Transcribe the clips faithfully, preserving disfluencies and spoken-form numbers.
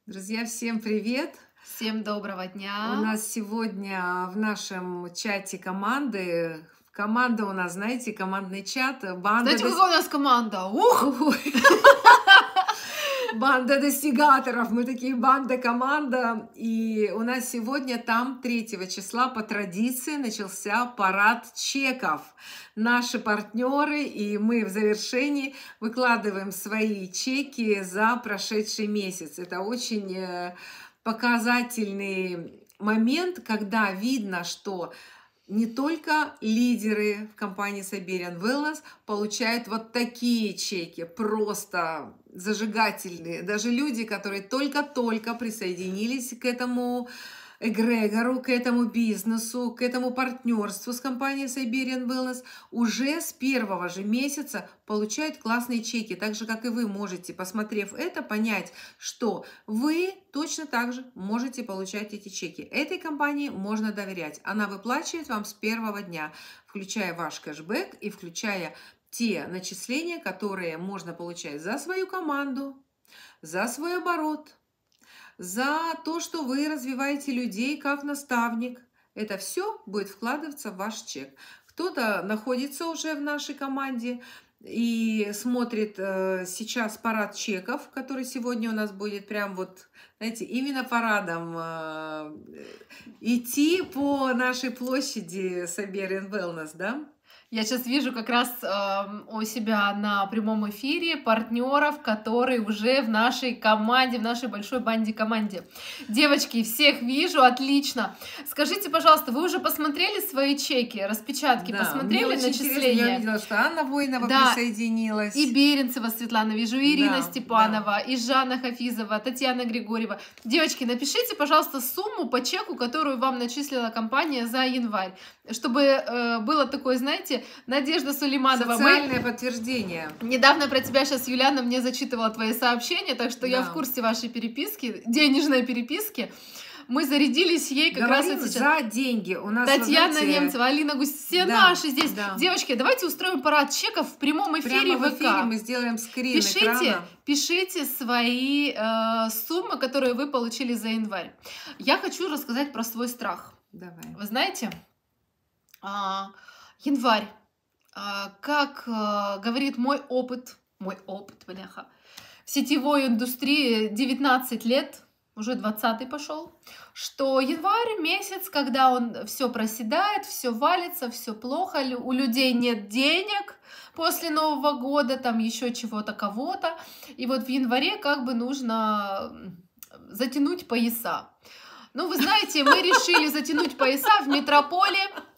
Друзья, всем привет! Всем доброго У дня! нас сегодня в нашем чате команды. Команда у нас, знаете, командный чат. Банда Знаете, дос- какая у нас команда? Ух! Ой. Банда достигаторов. Мы такие банда-команда. И у нас сегодня там третьего числа по традиции начался парад чеков. Наши партнеры и мы в завершении выкладываем свои чеки за прошедший месяц. Это очень э, показательный момент, когда видно, что не только лидеры в компании Siberian Wellness получают вот такие чеки, просто зажигательные. Даже люди, которые только-только присоединились к этому эгрегору, к этому бизнесу, к этому партнерству с компанией Siberian Wellness, уже с первого же месяца получают классные чеки. Так же, как и вы можете, посмотрев это, понять, что вы точно так же можете получать эти чеки. Этой компании можно доверять. Она выплачивает вам с первого дня, включая ваш кэшбэк и включая те начисления, которые можно получать за свою команду, за свой оборот, за то, что вы развиваете людей как наставник. Это все будет вкладываться в ваш чек. Кто-то находится уже в нашей команде и смотрит э, сейчас парад чеков, который сегодня у нас будет прям вот, знаете, именно парадом э, идти по нашей площади Siberian Wellness, да? Я сейчас вижу как раз э, у себя на прямом эфире партнеров, которые уже в нашей команде, в нашей большой банде-команде. Девочки, всех вижу, отлично. Скажите, пожалуйста, вы уже посмотрели свои чеки, распечатки, Да, посмотрели мне очень интересно. начисления? Я видела, что Анна Воинова Да, присоединилась. И Беренцева Светлана, вижу, и Ирина Да, Степанова, и Жанна Хафизова, Татьяна Григорьева. Девочки, напишите, пожалуйста, сумму по чеку, которую вам начислила компания за январь, чтобы э, было такое, знаете, Надежда Сулейманова. Социальное Мы... подтверждение. Недавно про тебя сейчас Юлиана мне зачитывала твои сообщения, так что Да. я в курсе вашей переписки, денежной переписки. Мы зарядились ей как Говорим раз вот сейчас. за деньги. У нас, Татьяна знаете, Немцева, Алина Гусь, все да, наши здесь. да. Девочки, давайте устроим парад чеков в прямом эфире Прямо в ВК. эфире мы сделаем скрин Пишите, экрана. пишите свои э, суммы, которые вы получили за январь. Я хочу рассказать про свой страх. Давай. Вы знаете, а, январь, а, как а, говорит мой опыт, мой опыт, бляха, в сетевой индустрии девятнадцать лет, уже двадцатый пошел, что январь месяц, когда он все проседает, все валится, все плохо, у людей нет денег после Нового года, там еще чего-то, кого-то, и вот в январе как бы нужно затянуть пояса. Ну, вы знаете, мы решили затянуть пояса в метрополе.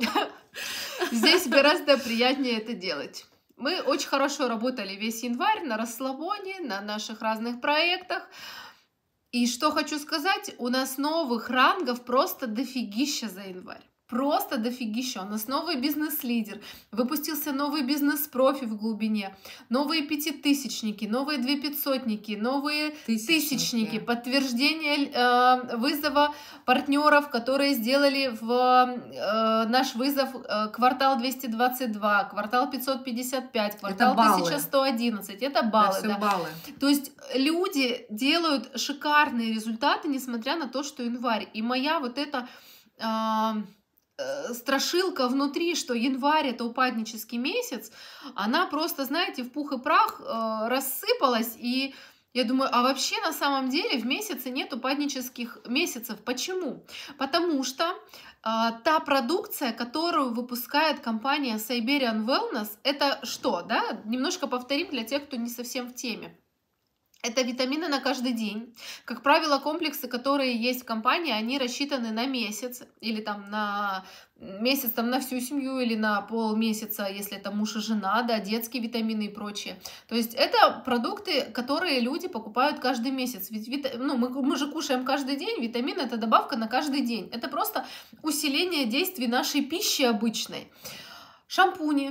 Здесь гораздо приятнее это делать. Мы очень хорошо работали весь январь на расслабоне, на наших разных проектах. И что хочу сказать, у нас новых рангов просто дофигища за январь. Просто дофигища. У нас новый бизнес-лидер, выпустился новый бизнес-профи в глубине, новые пятитысячники, новые две пятисотники, новые тысячники, тысячники подтверждение э, вызова партнеров, которые сделали в э, наш вызов э, квартал двести двадцать два, квартал пятьсот пятьдесят пять, квартал тысяча сто одиннадцать. Это баллы. Да, да. баллы. То есть люди делают шикарные результаты, несмотря на то, что январь. И моя вот эта... Э, страшилка внутри, что январь это упаднический месяц, она просто, знаете, в пух и прах э, рассыпалась, и я думаю, а вообще на самом деле в месяце нет упаднических месяцев. Почему? Потому что э, та продукция, которую выпускает компания Siberian Wellness, это что, да? Немножко повторим для тех, кто не совсем в теме. Это витамины на каждый день. Как правило, комплексы, которые есть в компании, они рассчитаны на месяц или там на месяц там, на всю семью или на полмесяца, если это муж и жена, да, детские витамины и прочее. То есть это продукты, которые люди покупают каждый месяц. Ведь вит... ну, мы, мы же кушаем каждый день, витамины это добавка на каждый день. Это просто усиление действий нашей пищи обычной. Шампуни.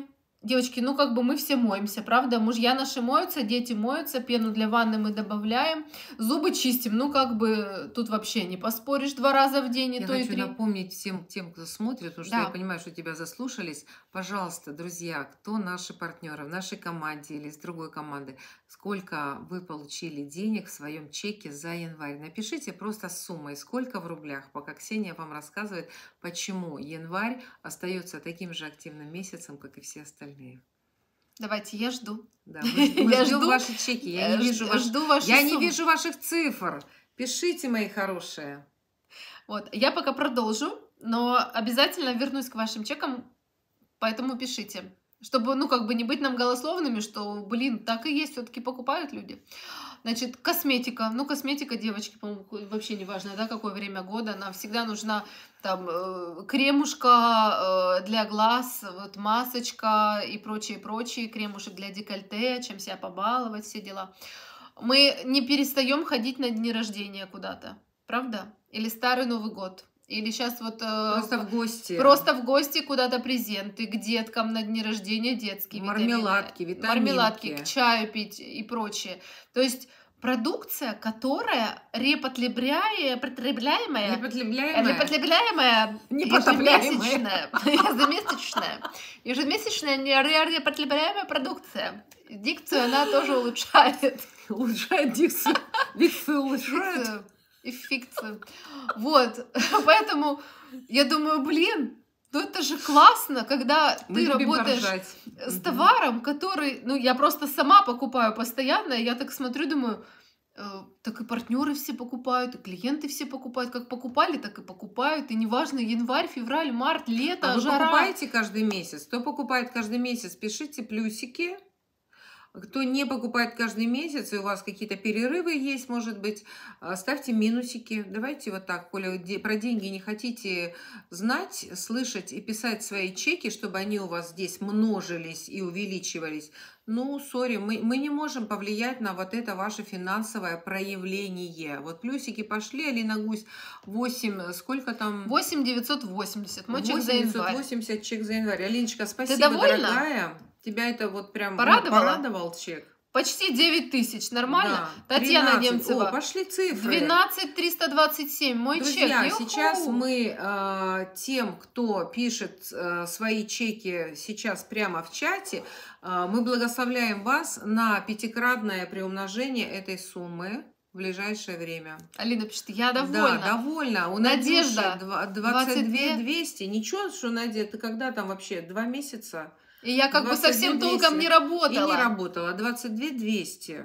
Девочки, ну как бы мы все моемся, правда? Мужья наши моются, дети моются, пену для ванны мы добавляем, зубы чистим. Ну как бы тут вообще не поспоришь, два раза в день, и Я то и хочу три. напомнить всем тем, кто смотрит, потому что я Да, понимаю, что тебя заслушались. Пожалуйста, друзья, кто наши партнеры в нашей команде или из другой команды, сколько вы получили денег в своем чеке за январь? Напишите просто с суммой, сколько в рублях, пока Ксения вам рассказывает, почему январь остается таким же активным месяцем, как и все остальные. давайте, я жду. Да, мы, мы Я ждем жду, ваши чеки. Я э, не вижу, ж- ваш... жду ваши я не суммы. вижу ваших цифр. Пишите, мои хорошие. Вот, я пока продолжу, но обязательно вернусь к вашим чекам, поэтому пишите. Чтобы, ну, как бы не быть нам голословными, что, блин, так и есть, все-таки покупают люди. Значит, косметика. Ну, косметика, девочки, по-моему, вообще не важно, да, какое время года. Она всегда нужна, там, э, кремушка э, для глаз, вот, масочка и прочее, прочее. Кремушек для декольте, чем себя побаловать, все дела. Мы не перестаем ходить на дни рождения куда-то, правда? Или Старый Новый год. Или сейчас вот э, Просто в гости. просто в гости куда-то презенты, к деткам на дни рождения детские Мармеладки, витамины, витаминки. мармеладки, к чаю пить и прочее. То есть продукция, которая репотребляемая, потребляемая, Непотребляемая. репотребляемая Непотопляемая. ежемесячная, ежемесячная, ежемесячная не- репотребляемая продукция. Дикцию она тоже улучшает. Улучшает дикцию. Дикцию улучшает. Дикцию и фикцию. Вот, поэтому я думаю, блин, ну это же классно, когда Мы ты любим работаешь поржать. с Мгм. товаром, который, ну я просто сама покупаю постоянно, и я так смотрю, думаю, э, так и партнеры все покупают, и клиенты все покупают, как покупали, так и покупают, и неважно, январь, февраль, март, лето, А вы жара. покупаете каждый месяц? Кто покупает каждый месяц, пишите плюсики. Кто не покупает каждый месяц, и у вас какие-то перерывы есть, может быть, а, ставьте минусики. Давайте вот так, коли вы де- про деньги не хотите знать, слышать и писать свои чеки, чтобы они у вас здесь множились и увеличивались. Ну, сори, мы, мы не можем повлиять на вот это ваше финансовое проявление. Вот плюсики пошли, Алина Гусь, восемь, сколько там? восемь девятьсот восемьдесят, мой чек за январь. восемь девятьсот восемьдесят чек за январь. Алиночка, спасибо, довольна? дорогая. Тебя это вот прям ну, Порадовало? порадовал чек? Почти девять тысяч, нормально? Да, Татьяна тринадцать. Немцева. О, пошли цифры. двенадцать триста двадцать семь, мой Друзья, чек. сейчас Юху! мы э, тем, кто пишет э, свои чеки сейчас прямо в чате, э, мы благословляем вас на пятикратное приумножение этой суммы в ближайшее время. Алина пишет, я довольна. Да, довольна. У Надежда, Надюши два- двадцать две двести. Ничего, что, Надя, ты когда там вообще? Два месяца? И я как бы двадцать две совсем двести. толком не работала. И не работала. двадцать две двести.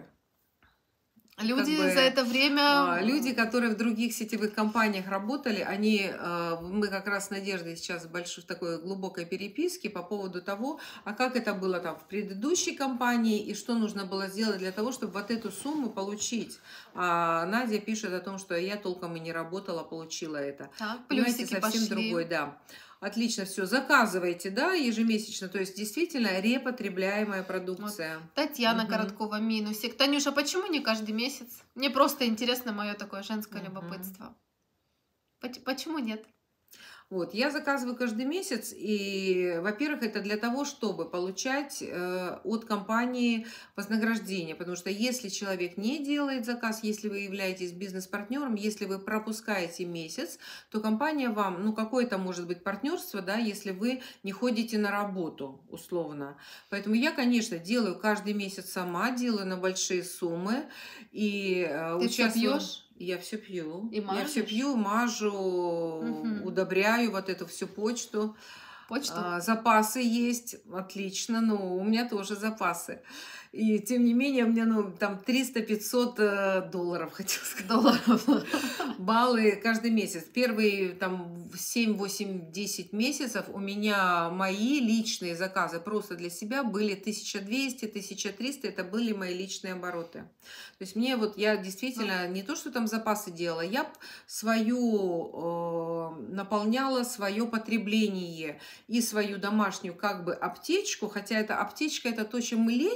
Люди Как бы, за это время... А, Люди, которые в других сетевых компаниях работали, они, а, мы как раз с Надеждой сейчас в большой в такой глубокой переписке по поводу того, а как это было там в предыдущей компании и что нужно было сделать для того, чтобы вот эту сумму получить. А Надя пишет о том, что я толком и не работала, получила это. Так, Понимаете, плюсики совсем пошли. другой, да. Отлично, все, заказывайте, да, ежемесячно, то есть действительно репотребляемая продукция. Татьяна Мгм. Короткова, минусик. Танюша, почему не каждый месяц? Мне просто интересно мое такое женское Мгм. любопытство. Поч- Почему нет? Вот, я заказываю каждый месяц, и, во-первых, это для того, чтобы получать э, от компании вознаграждение, потому что если человек не делает заказ, если вы являетесь бизнес-партнером, если вы пропускаете месяц, то компания вам, ну, какое-то может быть партнерство, да, если вы не ходите на работу, условно. Поэтому я, конечно, делаю каждый месяц сама, делаю на большие суммы, и э, Ты всё участвую... пьёшь? Я все пью. И Я все мажешь? пью, мажу, Мгм. удобряю вот эту всю почту. Почту? А, запасы есть, отлично, ну, у меня тоже запасы. И тем не менее, у меня, ну, там триста-пятьсот э, долларов, хотел сказать. Долларов. Баллы каждый месяц. Первые там семь, восемь, десять месяцев у меня мои личные заказы просто для себя были тысяча двести, тысяча триста. Это были мои личные обороты. То есть мне вот, я действительно не то, что там запасы делала, я б свою, э, наполняла свое потребление и свою домашнюю как бы аптечку, хотя эта аптечка это то, чем мы лечимся,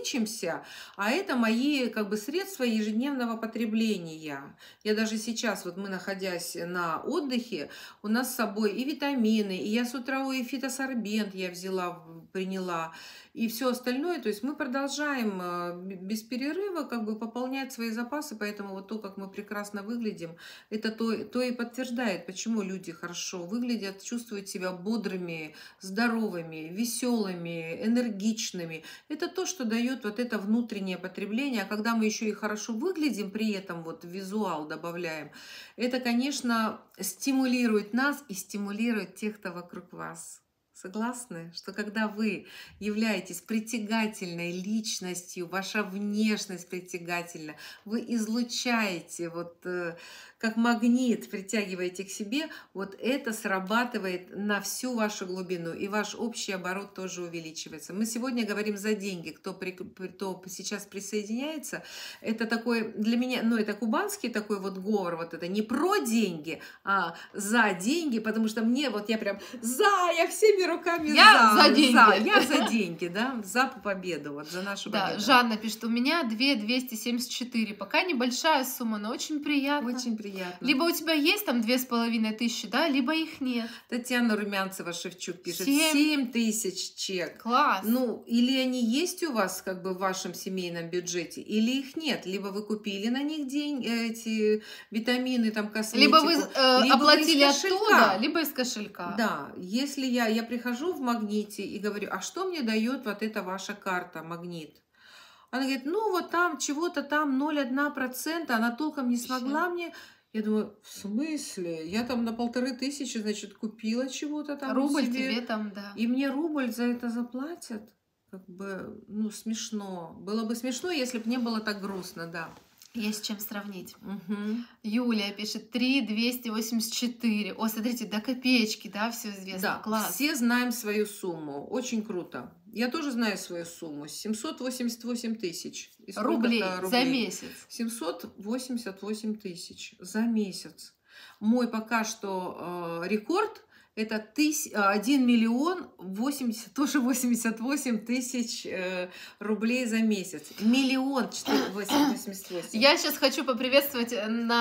себя, а это мои как бы средства ежедневного потребления. Я даже сейчас, вот мы находясь на отдыхе, у нас с собой и витамины, и я с утра и фитосорбент я взяла, приняла, и все остальное. То есть мы продолжаем без перерыва как бы пополнять свои запасы, поэтому вот то, как мы прекрасно выглядим, это то, то и подтверждает, почему люди хорошо выглядят, чувствуют себя бодрыми, здоровыми, веселыми, энергичными. Это то, что дает вот это внутреннее потребление. А когда мы еще и хорошо выглядим, при этом вот визуал добавляем, это, конечно, стимулирует нас и стимулирует тех, кто вокруг вас. Согласны, что когда вы являетесь притягательной личностью, ваша внешность притягательна, вы излучаете, вот э, как магнит притягиваете к себе, вот это срабатывает на всю вашу глубину, и ваш общий оборот тоже увеличивается. Мы сегодня говорим за деньги, кто, при, кто сейчас присоединяется, это такой для меня, ну это кубанский такой вот говор, вот это не про деньги, а за деньги, потому что мне вот я прям за, я всеми руками я за, за деньги. За, я за деньги, да, за победу, вот за нашу да, победу. Жанна пишет, у меня две тысячи двести семьдесят четыре, пока небольшая сумма, но очень приятно. Очень приятно. Либо у тебя есть там две с половиной тысячи, да, либо их нет. Татьяна Румянцева-Шевчук пишет, Семь. семь тысяч чек. Класс. Ну, или они есть у вас как бы в вашем семейном бюджете, или их нет. Либо вы купили на них день, эти витамины, там, косметику. Либо вы э, либо оплатили вы из оттуда, либо из кошелька. Да, если я, я прихожу в Магните и говорю, а что мне дает вот эта ваша карта, Магнит? Она говорит, ну вот там чего-то там ноль целых одна десятая процента, она толком не смогла мне. Я думаю, в смысле? Я там на полторы тысячи, значит, купила чего-то там Рубль себе, тебе там, да. и мне рубль за это заплатят? Как бы, ну, смешно. Было бы смешно, если бы не было так грустно, да. Есть с чем сравнить. Угу. Юлия пишет три тысячи двести восемьдесят четыре. О, смотрите, до копеечки, да, все известно. Да, класс. все знаем свою сумму. Очень круто. Я тоже знаю свою сумму. семьсот восемьдесят восемь тысяч. Рублей, рублей за месяц. семьсот восемьдесят восемь тысяч за месяц. Мой пока что э, рекорд это тыс... один миллион восемьдесят, тоже восемьдесят восемь тысяч э, рублей за месяц. Миллион восемьдесят восемь. Я сейчас хочу поприветствовать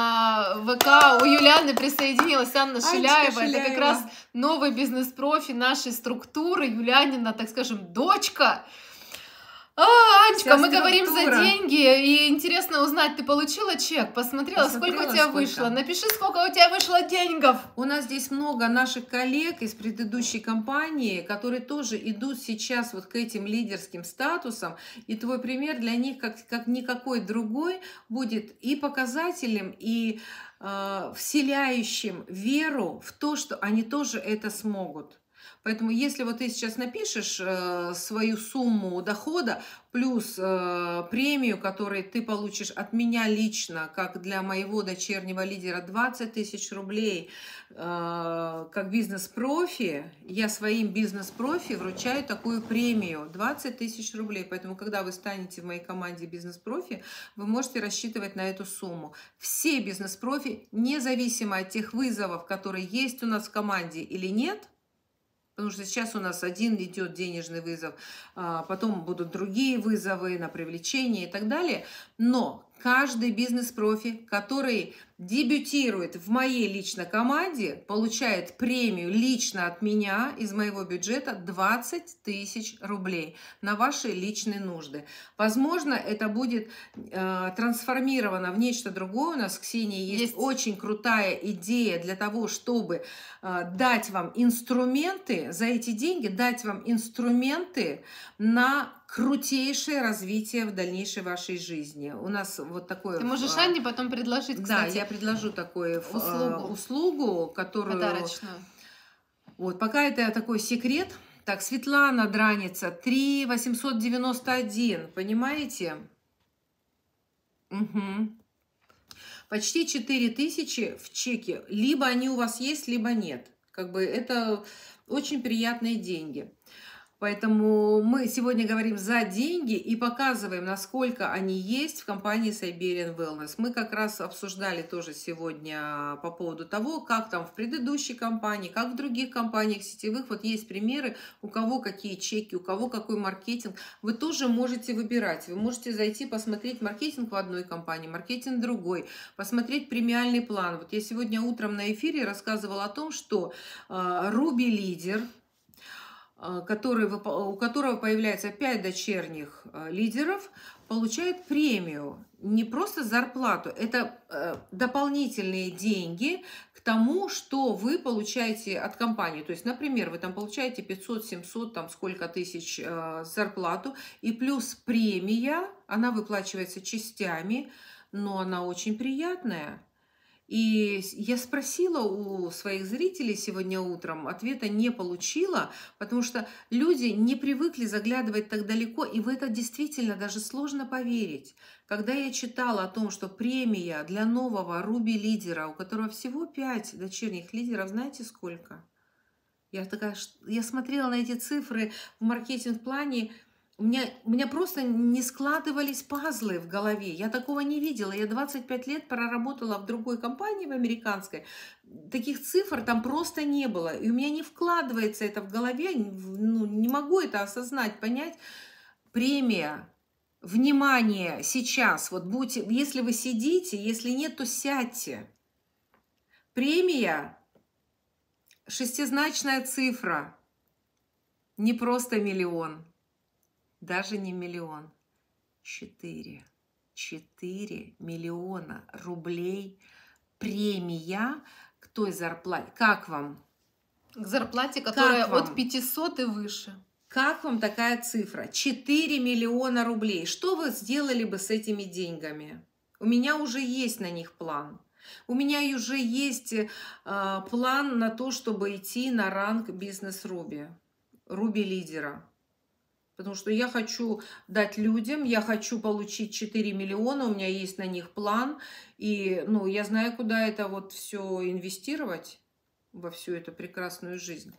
на ВК. У Юлианы присоединилась Анна Шиляева. Шиляева. Это как раз новый бизнес-профи нашей структуры. Юлианина, так скажем, дочка. А, Анечка, Вся мы структура. говорим за деньги, и интересно узнать, ты получила чек, посмотрела, Посмотрела, сколько у тебя сколько? вышло, напиши, сколько у тебя вышло деньгов. У нас здесь много наших коллег из предыдущей компании, которые тоже идут сейчас вот к этим лидерским статусам, и твой пример для них, как, как никакой другой, будет и показателем, и э, вселяющим веру в то, что они тоже это смогут. Поэтому если вот ты сейчас напишешь э, свою сумму дохода плюс э, премию, которую ты получишь от меня лично, как для моего дочернего лидера, двадцать тысяч рублей, э, как бизнес-профи, я своим бизнес-профи вручаю такую премию двадцать тысяч рублей. Поэтому, когда вы станете в моей команде бизнес-профи, вы можете рассчитывать на эту сумму. Все бизнес-профи, независимо от тех вызовов, которые есть у нас в команде или нет, потому что сейчас у нас один идет денежный вызов, потом будут другие вызовы на привлечение и так далее. Но каждый бизнес-профи, который дебютирует в моей личной команде, получает премию лично от меня из моего бюджета двадцать тысяч рублей на ваши личные нужды. Возможно, это будет э, трансформировано в нечто другое. У нас с Ксенией есть, есть очень крутая идея для того, чтобы э, дать вам инструменты, за эти деньги дать вам инструменты на крутейшее развитие в дальнейшей вашей жизни. У нас вот такое... Ты можешь Анне потом предложить, кстати. Да, я предложу такую услугу, услугу которую... Подарочную. Вот, пока это такой секрет. Так, Светлана Драница, три тысячи восемьсот девяносто один, понимаете? Угу. Почти четыре тысячи в чеке. Либо они у вас есть, либо нет. Как бы это очень приятные деньги. Поэтому мы сегодня говорим за деньги и показываем, насколько они есть в компании Siberian Wellness. Мы как раз обсуждали тоже сегодня по поводу того, как там в предыдущей компании, как в других компаниях сетевых. Вот есть примеры, у кого какие чеки, у кого какой маркетинг. Вы тоже можете выбирать. Вы можете зайти посмотреть маркетинг в одной компании, маркетинг в другой, посмотреть премиальный план. Вот я сегодня утром на эфире рассказывала о том, что Ruby лидер, который, у которого появляется пять дочерних лидеров, получает премию, не просто зарплату, это дополнительные деньги к тому, что вы получаете от компании. То есть, например, вы там получаете пятьсот, семьсот, там сколько тысяч зарплату, и плюс премия, она выплачивается частями, но она очень приятная. И я спросила у своих зрителей сегодня утром, ответа не получила, потому что люди не привыкли заглядывать так далеко, и в это действительно даже сложно поверить. Когда я читала о том, что премия для нового Ruby лидера, у которого всего пять дочерних лидеров, знаете сколько? Я такая, я смотрела на эти цифры в маркетинг-плане, У меня, у меня просто не складывались пазлы в голове. Я такого не видела. Я двадцать пять лет проработала в другой компании, в американской. Таких цифр там просто не было. И у меня не вкладывается это в голове. Ну, не могу это осознать, понять. Премия. Внимание сейчас. Вот будьте, если вы сидите, если нет, то сядьте. Премия. Шестизначная цифра. Не просто миллион. Даже не миллион, четыре, четыре миллиона рублей премия к той зарплате. Как вам? К зарплате, которая Как вам? От пятисот и выше. Как вам такая цифра? четыре миллиона рублей. Что вы сделали бы с этими деньгами? У меня уже есть на них план. У меня уже есть э, план на то, чтобы идти на ранг бизнес Руби, Руби лидера. Потому что я хочу дать людям, я хочу получить четыре миллиона, у меня есть на них план. И ну, я знаю, куда это вот все инвестировать, во всю эту прекрасную жизнь.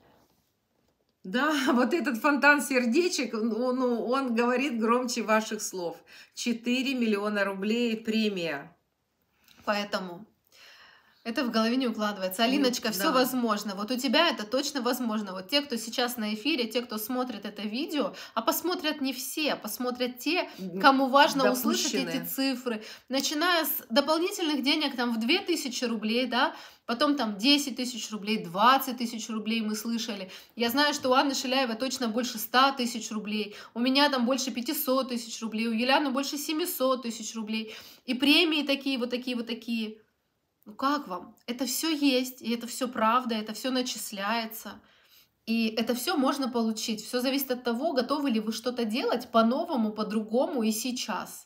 Да, вот этот фонтан сердечек, ну, он говорит громче ваших слов. четыре миллиона рублей премия. Поэтому это в голове не укладывается. Алиночка, Да. все возможно. Вот у тебя это точно возможно. Вот те, кто сейчас на эфире, те, кто смотрит это видео, а посмотрят не все, посмотрят те, кому важно услышать эти цифры. Начиная с дополнительных денег там в две тысячи рублей, да, потом там десять тысяч рублей, двадцать тысяч рублей мы слышали. Я знаю, что у Анны Шиляевой точно больше ста тысяч рублей, у меня там больше пятисот тысяч рублей, у Елены больше семисот тысяч рублей. И премии такие, вот такие, вот такие. Ну как вам? Это все есть, и это все правда, это все начисляется. И это все можно получить. Все зависит от того, готовы ли вы что-то делать по-новому, по-другому и сейчас.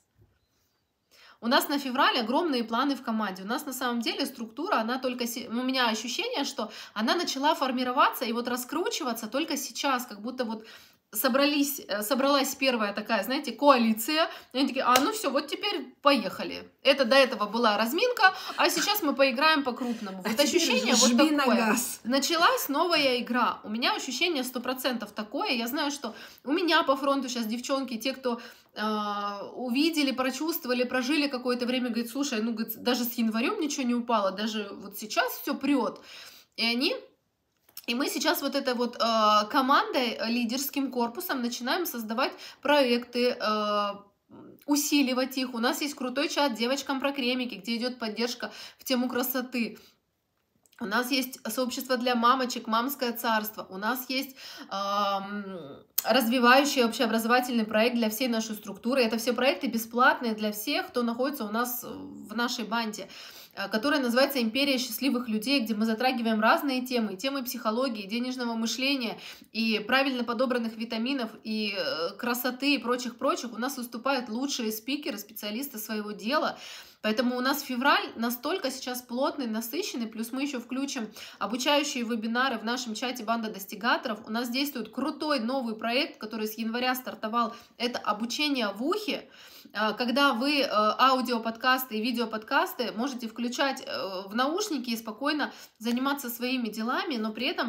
У нас на февраль огромные планы в команде. У нас на самом деле структура, она только... У меня ощущение, что она начала формироваться и вот раскручиваться только сейчас, как будто вот собрались, собралась первая такая, знаете, коалиция. И они такие, а ну все, вот теперь поехали. Это до этого была разминка, а сейчас мы поиграем по-крупному. Вот а ощущение вот такое. На газ. Началась новая игра. У меня ощущение сто процентов такое. Я знаю, что у меня по фронту сейчас девчонки, те, кто э, увидели, прочувствовали, прожили какое-то время, говорят, слушай, ну говорит, даже с январем ничего не упало, даже вот сейчас все прет. И они... И мы сейчас вот этой вот э, командой, лидерским корпусом начинаем создавать проекты, э, усиливать их. У нас есть крутой чат «Девочкам про кремики», где идет поддержка в тему красоты. У нас есть сообщество для мамочек, мамское царство. У нас есть э, развивающий общеобразовательный проект для всей нашей структуры. Это все проекты бесплатные для всех, кто находится у нас в нашей банде, которая называется «Империя счастливых людей», где мы затрагиваем разные темы, темы психологии, денежного мышления и правильно подобранных витаминов, и красоты, и прочих-прочих. У нас выступают лучшие спикеры, специалисты своего дела. Поэтому у нас февраль настолько сейчас плотный, насыщенный, плюс мы еще включим обучающие вебинары в нашем чате «Банда достигаторов». У нас действует крутой новый проект, который с января стартовал. Это обучение в ухе, когда вы аудиоподкасты и видеоподкасты можете включать в наушники и спокойно заниматься своими делами, но при этом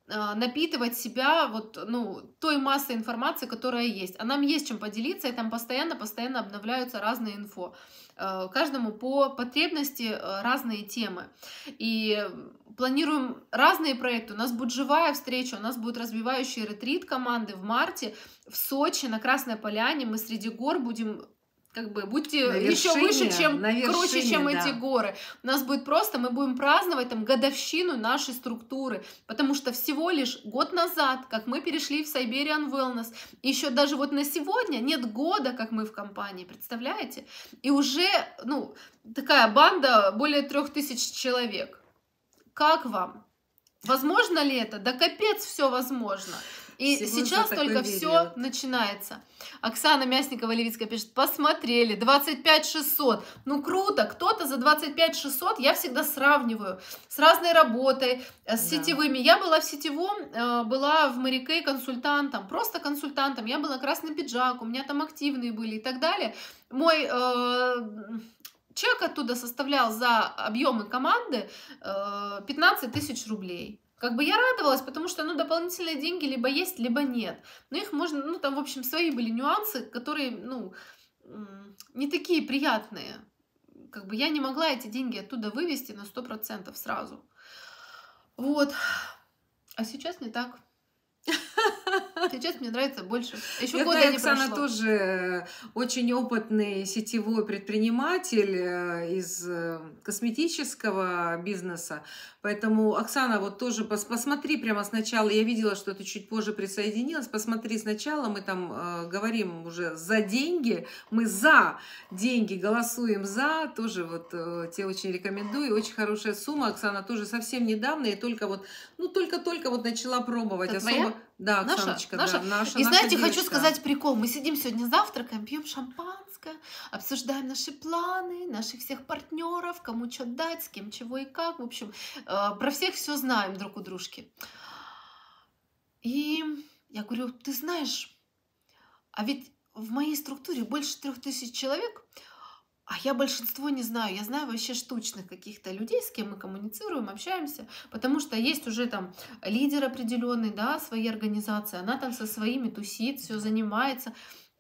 э, напитывать себя вот, ну, той массой информации, которая есть. А нам есть чем поделиться, и там постоянно-постоянно обновляются разные инфо. Э, каждому по потребности э, разные темы. И планируем разные проекты. У нас будет живая встреча, у нас будет развивающий ретрит команды в марте в Сочи на Красной Поляне. Мы среди гор будем... Как бы будьте На еще выше, вершине, чем на круче, вершине, чем да. эти горы. У нас будет просто, мы будем праздновать там годовщину нашей структуры, потому что всего лишь год назад, как мы перешли в Siberian Wellness, еще даже вот на сегодня нет года, как мы в компании, представляете? И уже, ну, такая банда более трех тысяч человек. Как вам? Возможно ли это? Да капец, все возможно. И Всего сейчас за только такой все период. начинается. Оксана Мясникова-Левицкая пишет, посмотрели, двадцать пять шестьсот. Ну круто, кто-то за двадцать пять шестьсот, я всегда сравниваю с разной работой, э, с Да. сетевыми. Я была в сетевом, э, была в Mary Kay консультантом, просто консультантом. Я была красный пиджак, у меня там активные были и так далее. Мой... э, чек оттуда составлял за объемы команды э, пятнадцать тысяч рублей. Как бы я радовалась, потому что, ну, дополнительные деньги либо есть, либо нет. Но их можно, ну, там, в общем, свои были нюансы, которые, ну, м, не такие приятные. Как бы я не могла эти деньги оттуда вывести на сто процентов сразу. Вот. А сейчас не так. Сейчас мне нравится больше. Еще Я года знаю, не Оксана прошло. тоже очень опытный сетевой предприниматель э, из э, косметического бизнеса. Поэтому, Оксана, вот тоже пос- посмотри прямо сначала. Я видела, что ты чуть позже присоединилась. Посмотри сначала. Мы там э, говорим уже за деньги. Мы за деньги голосуем за. Тоже вот э, тебе очень рекомендую. Очень хорошая сумма. Оксана тоже совсем недавно и только вот, ну только-только вот начала пробовать. Это Особо... твоя? Да, Наша, Оксаночка, наша. да, наша, И наша знаете, хочу девочка. сказать прикол. Мы сидим сегодня завтракаем, пьем шампанское, обсуждаем наши планы, наших всех партнеров, кому что дать, с кем чего и как. В общем, э, про всех все знаем друг у дружки. И я говорю, ты знаешь, а ведь в моей структуре больше трех тысяч человек, а я большинство не знаю. Я знаю вообще штучных каких-то людей, с кем мы коммуницируем, общаемся, потому что есть уже там лидер определенный, да, своей организации, она там со своими тусит, все занимается.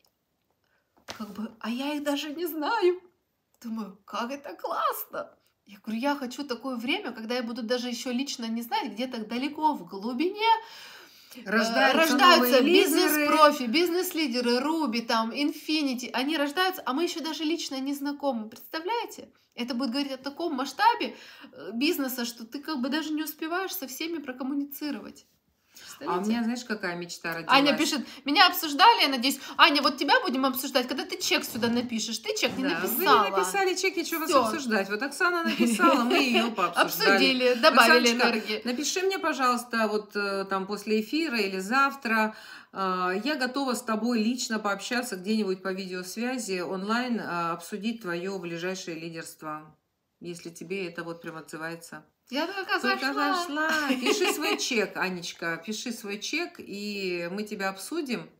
Как бы, а я их даже не знаю. Думаю, как это классно. Я говорю, я хочу такое время, когда я буду даже еще лично не знать, где-то далеко в глубине Рождаются, рождаются новые лидеры. бизнес-профи, бизнес-лидеры, Руби, там, Infinity. Они рождаются, а мы еще даже лично не знакомы. Представляете? Это будет говорить о таком масштабе э, бизнеса, что ты как бы даже не успеваешь со всеми прокоммуницировать. А у Представляете? меня, знаешь, какая мечта родилась? Аня пишет, меня обсуждали, я надеюсь. Аня, вот тебя будем обсуждать, когда ты чек сюда напишешь. Ты чек не Да, написала. вы не написали чеки, что вас Всё. обсуждать. Вот Оксана написала, мы ее пообсуждали. Обсудили, добавили Оксаночка, энергии. напиши мне, пожалуйста, вот э, там после эфира или завтра. э, Я готова с тобой лично пообщаться где-нибудь по видеосвязи, онлайн, э, обсудить твое ближайшее лидерство, если тебе это вот прям отзывается. Я только Только зашла. зашла. Пиши свой чек, Анечка, пиши свой чек, и мы тебя обсудим.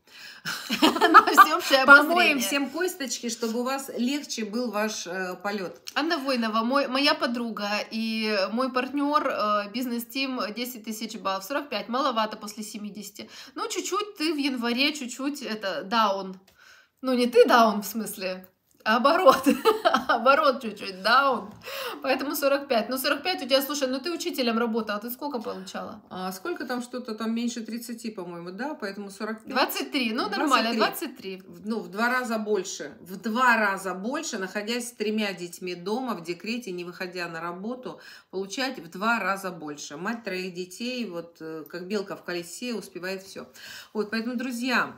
На всеобщее Помоем обозрение. всем косточки, чтобы у вас легче был ваш э, полет. Анна Войнова, мой, моя подруга и мой партнер, э, бизнес-тим десять тысяч баллов, сорок пять, маловато после семидесяти. Ну, чуть-чуть ты в январе, чуть-чуть это даун. Ну, не ты даун в смысле, а оборот. Оборот чуть-чуть, даун. Поэтому сорок пять. Ну, сорок пять у тебя, слушай, ну ты учителем работала, ты сколько получала? А сколько там что-то там меньше тридцати, по-моему, да? Поэтому сорок пять. двадцать три, ну двадцать нормально, три. двадцать три. В- Ну, в два раза больше. В два раза больше, находясь с тремя детьми дома, в декрете, не выходя на работу, получать в два раза больше. Мать троих детей, вот э, как белка в колесе, успевает все. Вот, поэтому, друзья,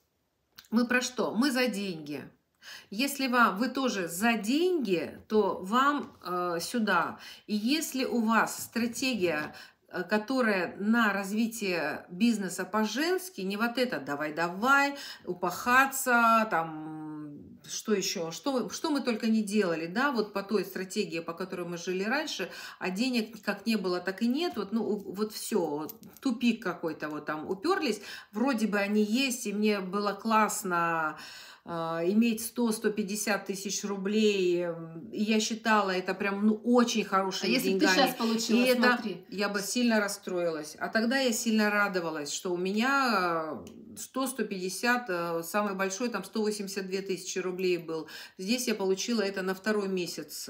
мы про что? Мы за деньги. Если вам, вы тоже за деньги, то вам э, сюда. И если у вас стратегия, э, которая на развитие бизнеса по-женски, не вот это давай-давай, упахаться, там что еще? Что, что мы только не делали, да, вот по той стратегии, по которой мы жили раньше, а денег как не было, так и нет, вот, ну, вот все, тупик какой-то, вот там уперлись, вроде бы они есть, и мне было классно э, иметь сто — сто пятьдесят тысяч рублей, и я считала это прям, ну, очень хорошими а если деньгами. ты сейчас получила, и смотри. это я бы сильно расстроилась, а тогда я сильно радовалась, что у меня сто — сто пятьдесят, самый большой там сто восемьдесят две тысячи рублей был. Здесь я получила это на второй месяц.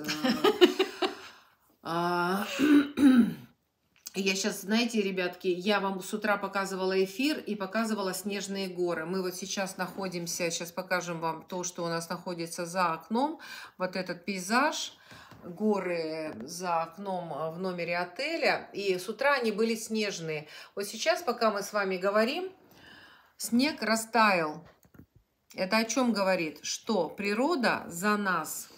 Я сейчас, знаете, ребятки, я вам с утра показывала эфир и показывала снежные горы. Мы вот сейчас находимся, сейчас покажем вам то, что у нас находится за окном. Вот этот пейзаж, горы за окном в номере отеля. И с утра они были снежные. Вот сейчас, пока мы с вами говорим, снег растаял. Это о чем говорит? Что природа за нас,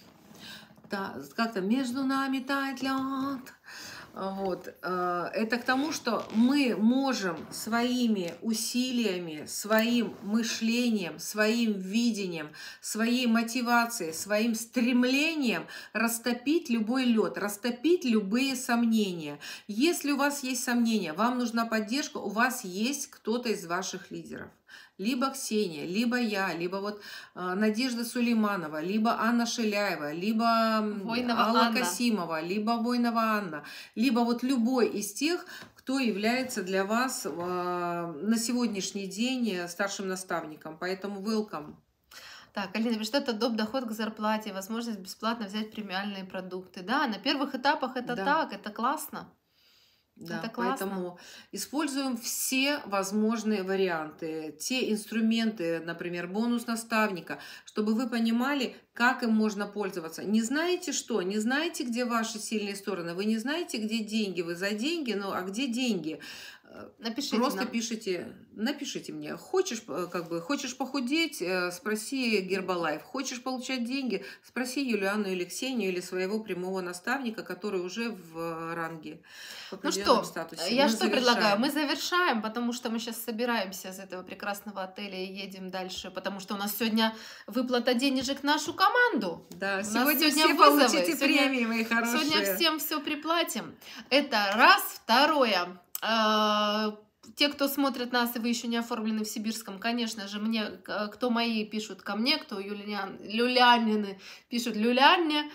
да, как-то между нами тает лед. Вот. Это к тому, что мы можем своими усилиями, своим мышлением, своим видением, своей мотивацией, своим стремлением растопить любой лед, растопить любые сомнения. Если у вас есть сомнения, вам нужна поддержка, у вас есть кто-то из ваших лидеров. Либо Ксения, либо я, либо вот э, Надежда Сулейманова, либо Анна Шиляева, либо Войнова Алла Анна. Касимова, либо Войнова Анна, либо вот любой из тех, кто является для вас э, на сегодняшний день старшим наставником. Поэтому welcome. Так, Алина пишет, это доп. Доход к зарплате, возможность бесплатно взять премиальные продукты. Да, на первых этапах это Да. так, это классно. Да, Это классно. поэтому используем все возможные варианты, те инструменты, например, бонус наставника, чтобы вы понимали, как им можно пользоваться. Не знаете что? Не знаете, где ваши сильные стороны? Вы не знаете, где деньги? Вы за деньги, ну а где деньги? Напишите Просто нам. пишите, напишите мне. Хочешь, э, как бы, хочешь похудеть, э, спроси Гербалайф. Хочешь получать деньги, спроси Юлиану или Ксению или своего прямого наставника, который уже в э, ранге. в Ну определенном что, статусе. я Мы что предлагаю? завершаем. Мы завершаем, потому что мы сейчас собираемся из этого прекрасного отеля и едем дальше, потому что у нас сегодня выплата денежек в нашу команду. Да, нас сегодня, сегодня все вызовы. получите Сегодня- премии, мои хорошие. Сегодня всем все приплатим. Это раз. Второе. Э, Те, кто смотрит нас, и вы еще не оформлены в Сибирском, конечно же, мне, к- кто мои пишут ко мне, кто Юлиан, Люлянины пишут Люляне.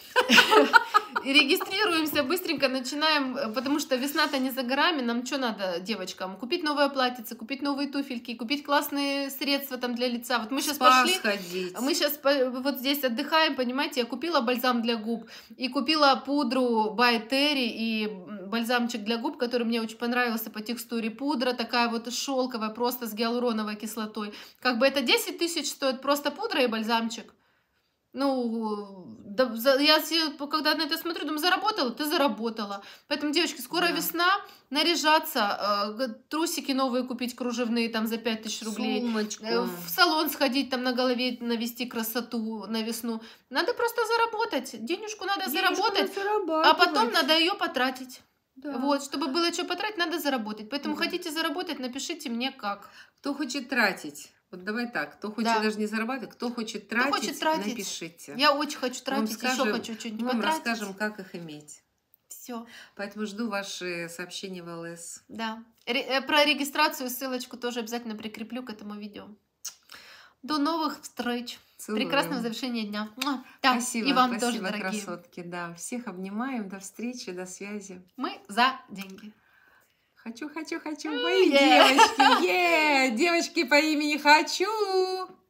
И регистрируемся, быстренько начинаем, э, потому что весна-то не за горами, нам что надо, девочкам? Купить новое платьице, купить новые туфельки, купить классные средства там для лица. Вот мы сейчас Спа пошли, сходить. мы сейчас вот здесь отдыхаем, понимаете, я купила бальзам для губ и купила пудру by Terry и бальзамчик для губ, который мне очень понравился по текстуре. Пудра такая вот шелковая, просто с гиалуроновой кислотой. Как бы это десять тысяч стоит просто пудра и бальзамчик. Ну, да, за- я се- когда на это смотрю, думаю, заработала, ты заработала. Поэтому, девочки, скоро Да. весна, наряжаться, э, г- трусики новые купить кружевные там за пять тысяч рублей. Сумочку. Э, В салон сходить, там на голове навести красоту на весну. Надо просто заработать. Денежку надо Денежку заработать, надо а потом зарабатывать. надо ее потратить. Да. Вот, чтобы было что потратить, надо заработать. Поэтому Да. хотите заработать, напишите мне как. Кто хочет тратить? Вот давай так. Кто хочет Да. даже не зарабатывать, кто хочет тратить, хочет тратить. напишите. Я очень хочу Мы вам тратить, еще скажем- хочу что-нибудь Мы вам потратить. расскажем, как их иметь. Все, Поэтому жду ваши сообщения в ЛС. да. Ре- э, про регистрацию ссылочку тоже обязательно прикреплю к этому видео. До новых встреч. Целую. Прекрасного завершения дня. Муа. Да, Спасибо, и вам спасибо, тоже, дорогие. красотки. Да, всех обнимаем. До встречи, до связи. Мы за деньги. Хочу, хочу, хочу. М, Мои е. девочки. Е, девочки по имени Хочу.